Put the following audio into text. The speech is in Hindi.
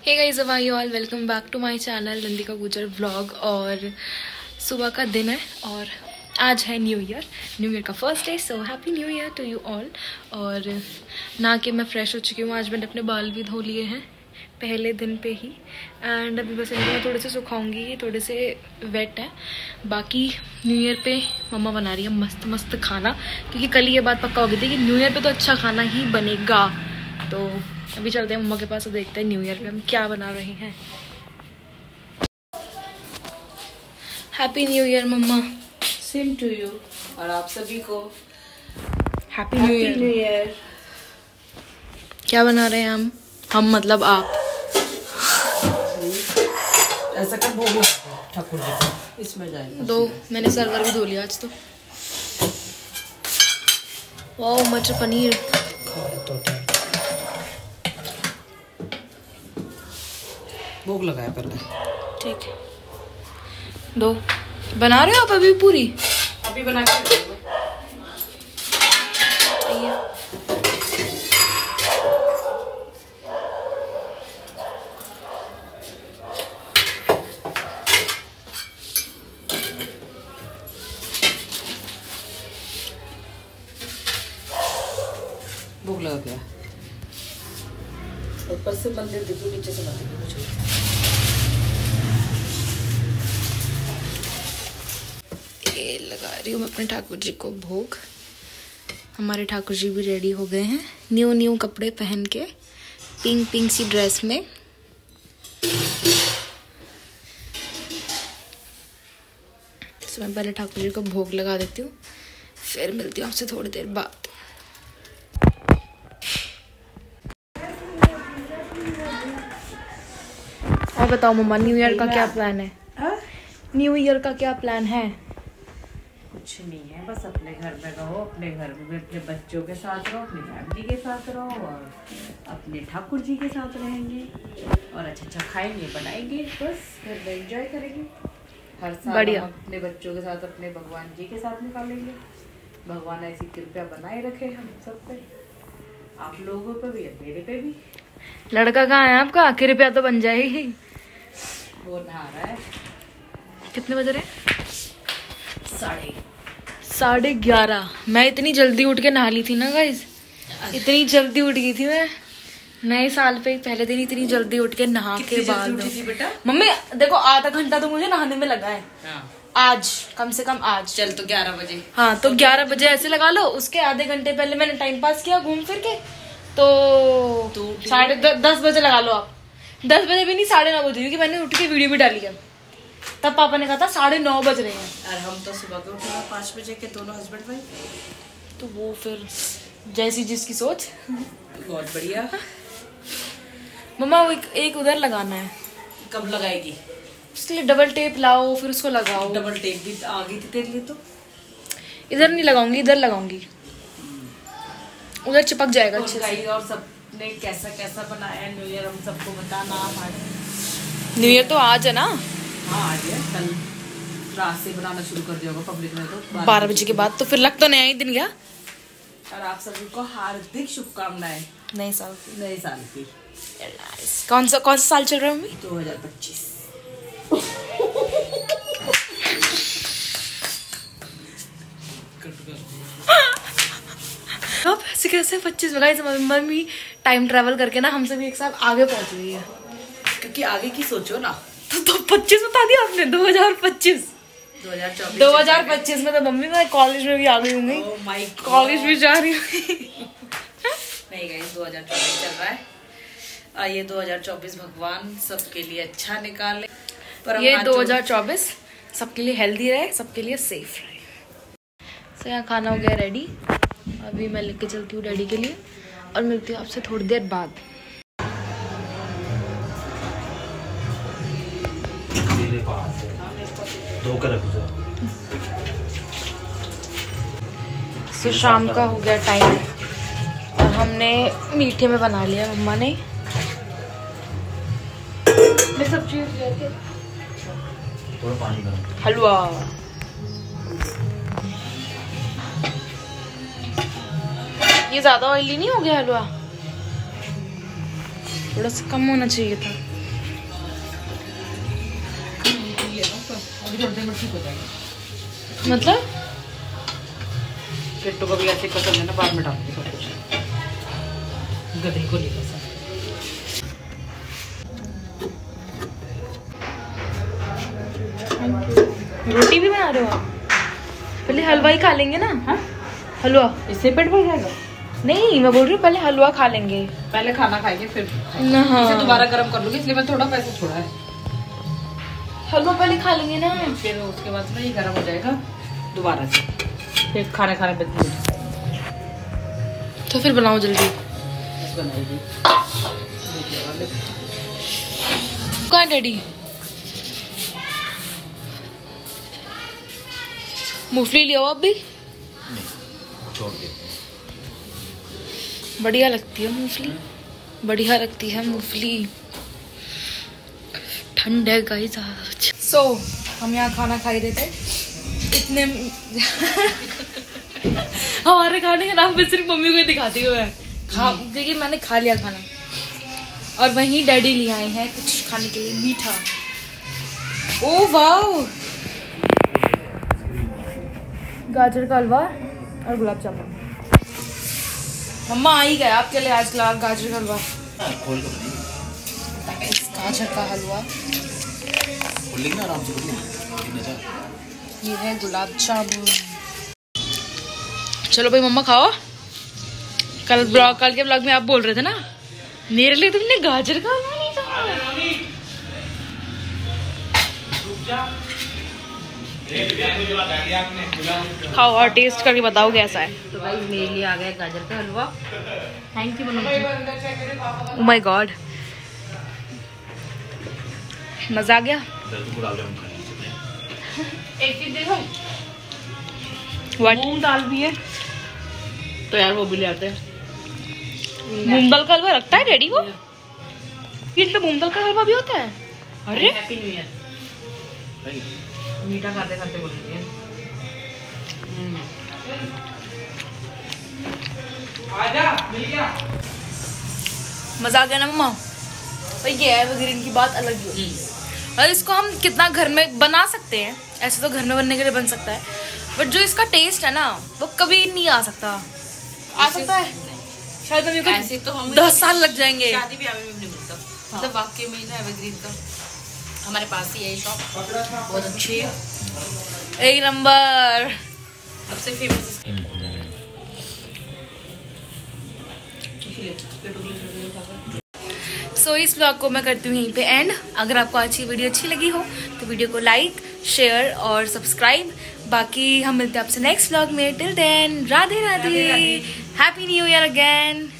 Hey guys, how are you all? Welcome back to my channel Nandika Gujar vlog. और सुबह का दिन है और आज है न्यू ईयर का first day. So happy new year to you all. और नहा के मैं फ्रेश हो चुकी हूँ। आज मैंने अपने बाल भी धो लिए हैं पहले दिन पे ही। एंड अभी बस इनको मैं थोड़े से सुखाऊंगी, ये थोड़े से वेट है। बाकी न्यू ईयर पे मम्मा बना रही है मस्त मस्त खाना, क्योंकि कल ये बात पक्का हो गई थी कि न्यू ईयर पे तो अच्छा खाना ही बनेगा। तो अभी चलते हैं मम्मा के पास और देखते हैं न्यू ईयर पे हम क्या बना रहे हैं। Happy new year mama. Same to you. और आप सभी को हैप्पी न्यू ईयर। क्या बना रहे हैं हम मतलब आप? ऐसा कर भोग ठाकुर जी को इसमें जाएगा। दो मैंने सर्वर भी धो लिया आज तो। वाओ, मटर पनीर। भोग लगाया पहले। ठीक है, दो बना रहे हो आप अभी पूरी? अभी बना के भोग लगा दिया। ऊपर से मंदिर देखो, नीचे से मंदिर देखो। ये लगा रही हूँ मैं अपने ठाकुर जी को भोग। हमारे ठाकुर जी भी रेडी हो गए हैं न्यू कपड़े पहन के, पिंक सी ड्रेस में। तो मैं पहले ठाकुर जी को भोग लगा देती हूँ, फिर मिलती हूँ आपसे थोड़ी देर बाद। और बताओ मम्मा, न्यू ईयर का क्या प्लान है? न्यू ईयर का क्या प्लान है? कुछ नहीं है, बस अपने घर में रहो, अपने घर में अपने बच्चों के साथ रहो, अपनी फैमिली के साथ रहो और अपने ठाकुर जी के साथ रहेंगे और अच्छा खाएंगे बनाएंगे, बस घर में एंजॉय करेंगे। हर साल बढ़िया। हम अपने बच्चों के साथ अपने भगवान जी के साथ निकालेंगे। भगवान ऐसी कृपा बनाए रखे हम सब पे, आप लोगों पे भी, मेरे पे भी। लड़का कहाँ है आपका? कृपया तो बन जाएगी। वो नहा रहा है। कितने बज रहे? 11:30। मैं इतनी जल्दी उठ के नहा ली थी ना गाइस, इतनी जल्दी उठ गई थी मैं नए साल पे पहले दिन। इतनी जल्दी उठ के नहा के बाद बेटा मम्मी देखो आधा घंटा तो मुझे नहाने में लगा है। हाँ। आज कम से कम आज चल तो 11 बजे। हाँ तो 11 बजे ऐसे लगा लो, उसके आधे घंटे पहले मैंने टाइम पास किया घूम फिर के, तो 10:30 बजे लगा लो आप। 10 बजे भी नहीं, 9:30 बजे, क्योंकि मैंने उठ के वीडियो भी डाली है। तब पापा ने कहा था 9:30 बज रहे हैं। और हम तो सुबह के उठे 5 बजे के, दोनों हस्बैंड वाइफ। तो वो फिर जैसी जिसकी सोच। बहुत बढ़िया। मम्मा वो एक उधर लगाना है। कब लगाएगी? उसके लिए डबल टेप लाओ, फिर उसको लगाओ। डबल टेप भी आ गई थी तेरे लिए तो। इधर नहीं लगाऊंगी, इधर लगाऊंगी, उधर चिपक जाएगा अच्छे से। और सबने कैसा कैसा बनाया न्यू ईयर, हम सबको बताना। न्यू ईयर तो आज है ना? हाँ आज है, कल रात से बनाना शुरू कर दिया होगा पब्लिक ने तो 12 बजे के बाद। तो फिर लग तो नया ही दिन गया। और आप सभी को हार्दिक शुभकामनाएं नए साल की। नए साल की। कौन सा साल चल रहा है मम्मी? 2025। अब ऐसे कैसे 25 में? मम्मी टाइम ट्रेवल करके ना हमसे भी एक साथ आगे पहुंच गई है। क्योंकि आगे की सोचो ना। तो 25 बता दिया आपने? 2025 में तो मम्मी मैं कॉलेज में भी आ गई होंगी। कॉलेज भी जा रही हूँ। नहीं गाइस, 2024 चल रहा है। ये 2024 भगवान सबके लिए अच्छा निकाले। पर ये 2024 सबके लिए हेल्दी रहे, सबके लिए सेफ रहे। तो यहाँ खाना हो गया रेडी। अभी मैं लेके चलती हूँ डैडी के लिए और मिलती हूँ आपसे थोड़ी देर बाद। तो शाम का हो गया टाइम और हमने मीठे में बना लिया मम्मा ने। सब्जी हलवा। ये ज्यादा ऑयली नहीं हो गया हलवा? थोड़ा सा कम होना चाहिए था। अभी थोड़ी देर में ठीक हो जाएगा। मतलब किट्टू को भी ऐसे पसंद है ना, बाद में डालूंगी सब कुछ, गधे को नहीं पसंद। रोटी भी बना रहे हो आप? पहले हलवा ही खा लेंगे ना। हाँ हलवा, इससे पेट भर जाएगा। नहीं मैं बोल रही हूँ पहले हलवा खा लेंगे, पहले खाना खाएंगे फिर ना। हाँ इसे दोबारा गर्म कर लूंगी, इसलिए मैं थोड़ा पैसा छोड़ा है। हलवा पहले खा लेंगे ना, फिर उसके बाद ना ये गर्म हो जाएगा दोबारा से, फिर खाने पे तो फिर बनाओ जल्दी। बनाएगी। कहाँ डैडी? मूंगफली ले आओ अब भी। छोड़ दे। बढ़िया लगती है मूंगफली, बढ़िया लगती है मूंगफली। ठंड है गाइस आज। सो हम यहाँ खाना खा रहे थे इतने हमारे खाने का नाम सिर्फ मम्मी को दिखाती हूँ मैं। देखिए मैंने खा लिया खाना, और वहीं डैडी ले आए हैं कुछ खाने के लिए मीठा। ओ वाओ, गाजर का हलवा और गुलाब जामुन। मम्मा आ ही गया आपके लिए आज गाजर का हलवा। गाजर का हलवा, आराम से ये है गुलाब जामुन। चलो भाई मम्मा खाओ। कल के ब्लॉग में आप बोल रहे थे ना मेरे लिए तुमने गाजर का हलवा नहीं खाया। खाओ और टेस्ट करके बताओ कैसा है। तो भाई मेरे लिए आ गया गाजर का हलवा। Thank you Manoj. Oh my god, मजा आ गया। एक चीज देखो, मूंग दाल भी है तो यार वो भी ले आते हैं। मूंग दाल का हलवा रखता है डैडी वो? फिर तो मूंग दाल का हलवा भी होता है। अरे हैप्पी न्यू ईयर। मीठा खाते खाते बोलेंगे। आजा मिल गया। मजा आ गया ना मम्मा? भाई ये एवरग्रीन की बात अलग ही होती है, और इसको हम कितना घर में बना सकते हैं। ऐसे तो घर में बनने के लिए बन सकता है, बट जो इसका टेस्ट है ना वो कभी नहीं आ सकता। आ सकता है शायद हमें कुछ ऐसे तो हम 10 साल लग जाएंगे। शादी ब्याह में भी नहीं मिलता। मतलब वाकई में ना एवरग्रीन का हमारे पास ही है शॉप, बहुत अच्छी है, एक नंबर, सबसे फेमस। सो इस ब्लॉग को मैं करती हूँ यहीं पे एंड। अगर आपको आज की वीडियो अच्छी लगी हो तो वीडियो को लाइक, शेयर और सब्सक्राइब। बाकी हम मिलते हैं आपसे नेक्स्ट ब्लॉग में। Till then Radhe Radhe, happy new year again.